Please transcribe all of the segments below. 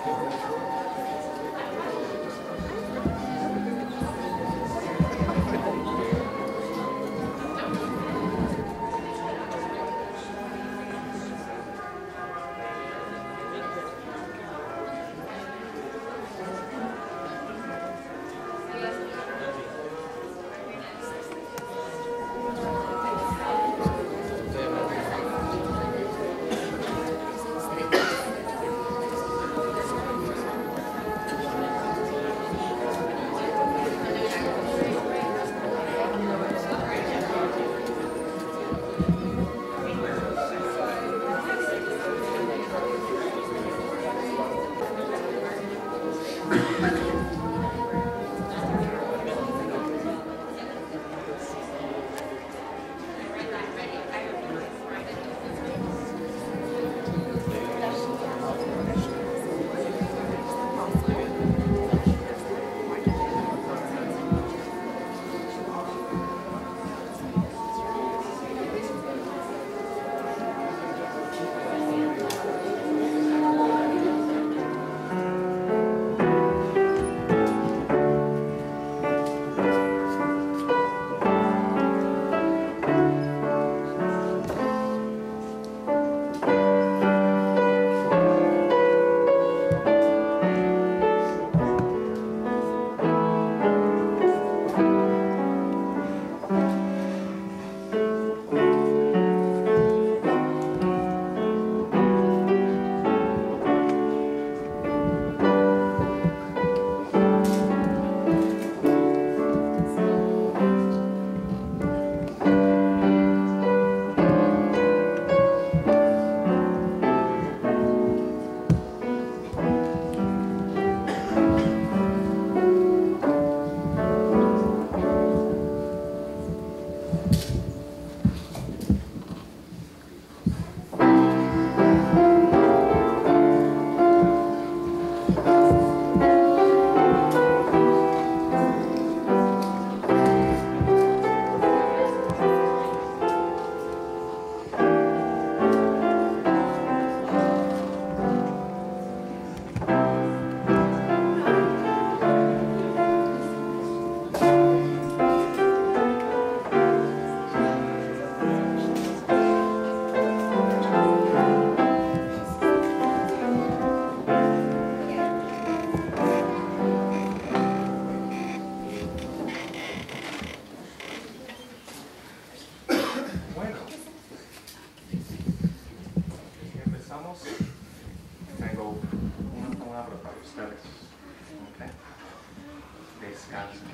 descansen,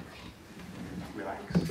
relax.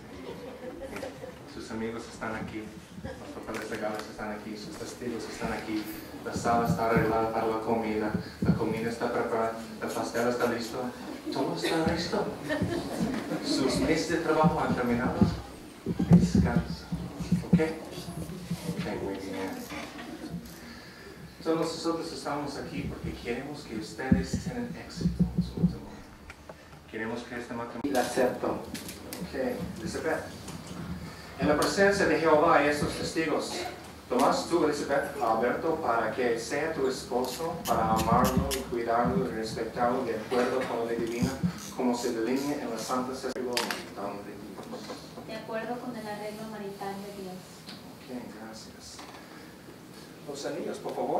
Sus amigos están aquí, los papeles legales están aquí, sus testigos están aquí, la sala está arreglada para la comida está preparada, el pastel está listo, todo está listo. Sus meses de trabajo han terminado, descansa, ¿ok? Ok, muy bien. Todos nosotros estamos aquí porque queremos que ustedes tengan éxito en su matrimonio. Queremos que este matrimonio la acepto. Ok, Elizabeth. En la presencia de Jehová y estos testigos, tomas tú, Elizabeth, a Alberto para que sea tu esposo, para amarlo y cuidarlo y respetarlo de acuerdo con la ley divina, como se delinea en la Santa Escritura de Dios. De acuerdo con el arreglo marital de Dios. Ok, gracias. Los anillos, por favor.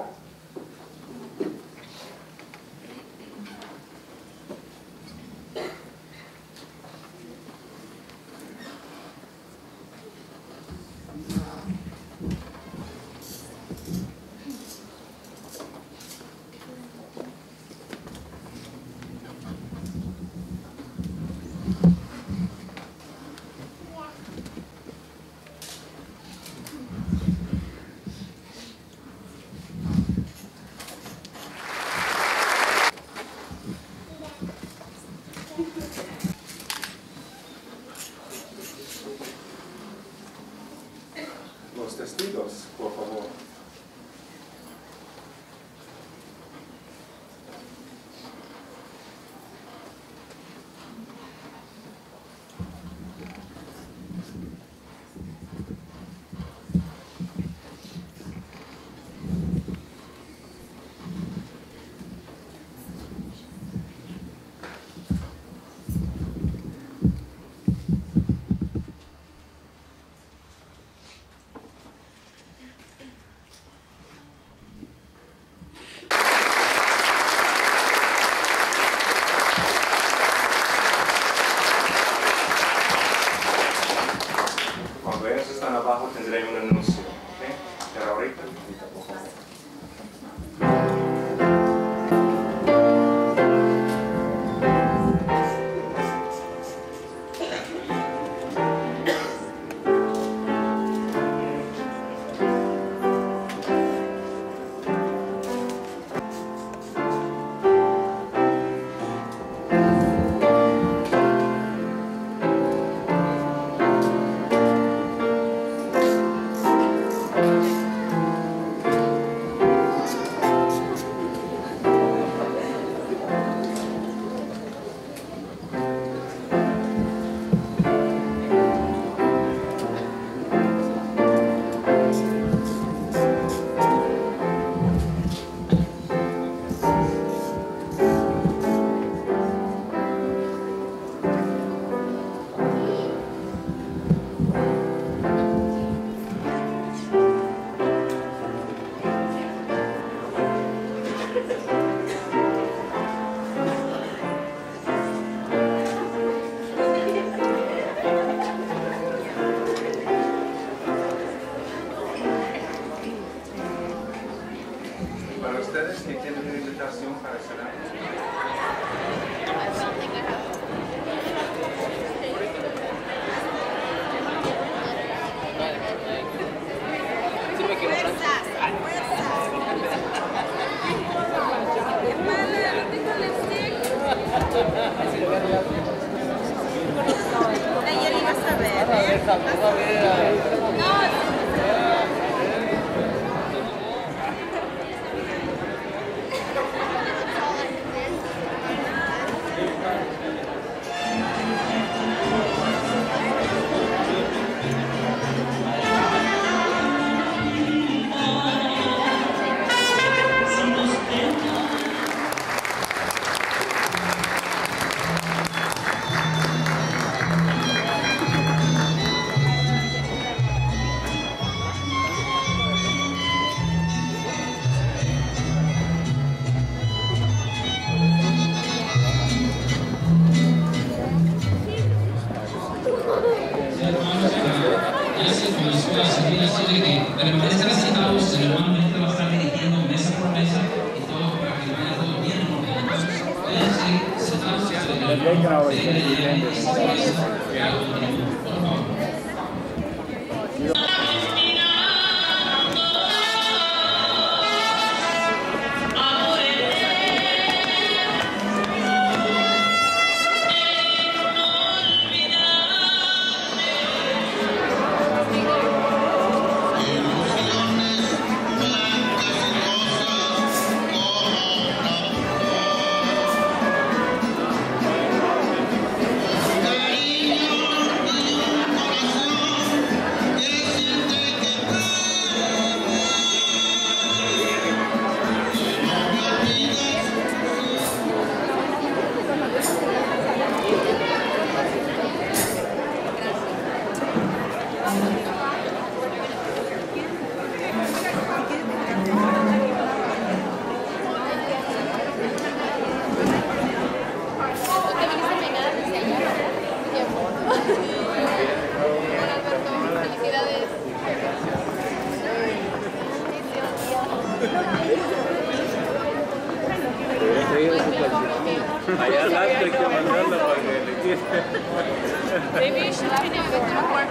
Para ustedes que tienen una invitación para cenar. Ayer ibas a ver, No. Normalmente va a estar dirigiendo mesa por mesa y todo para que vaya todo bien en orden. Entonces, pueden seguir sentados y por favor. Allá adelante hay que mandarla para que le quede. Baby, should I be able to work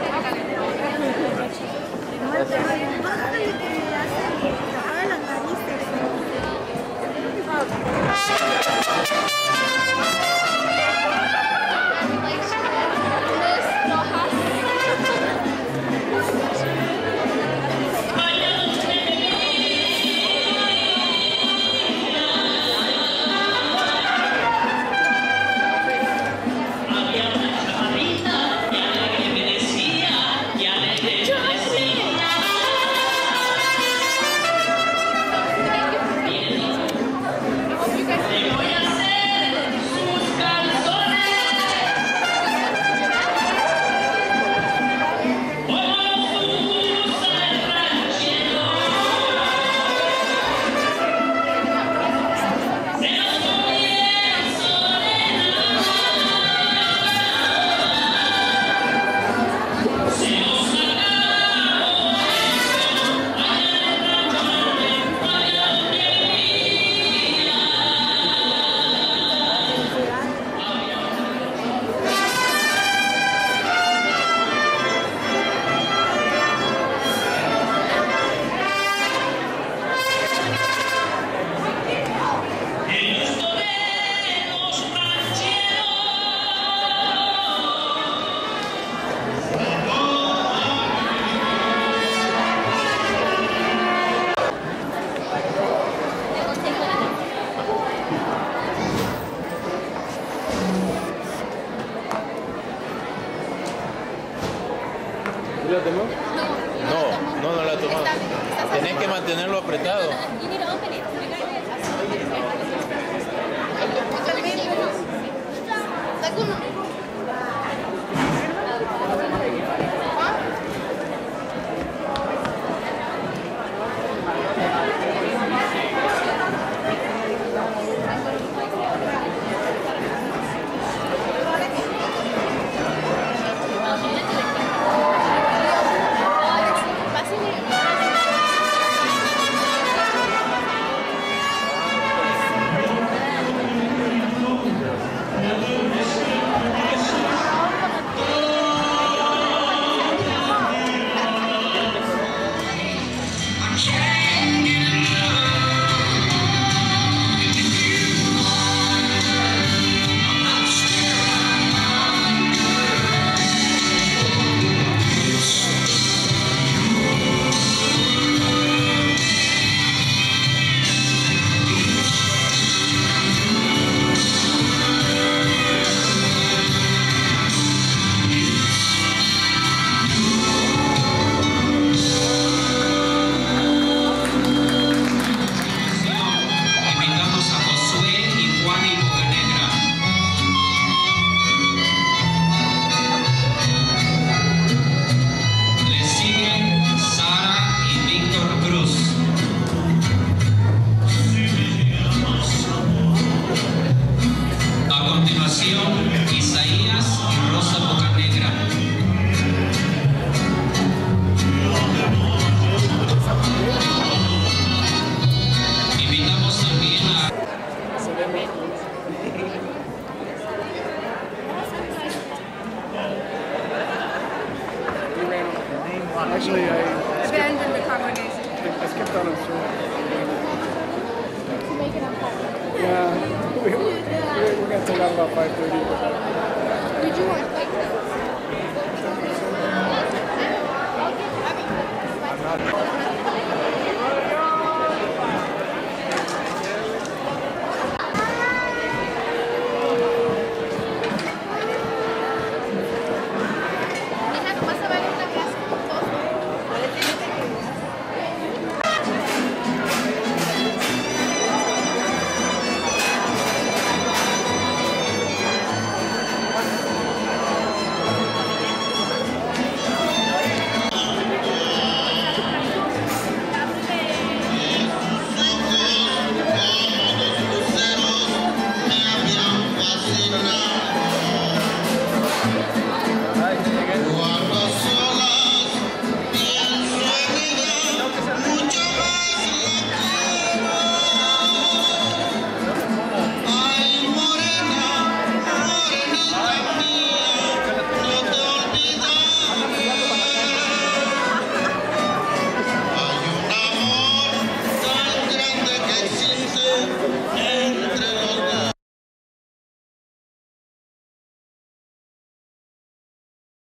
Yeah, we're going to take out about 5:30. Did you want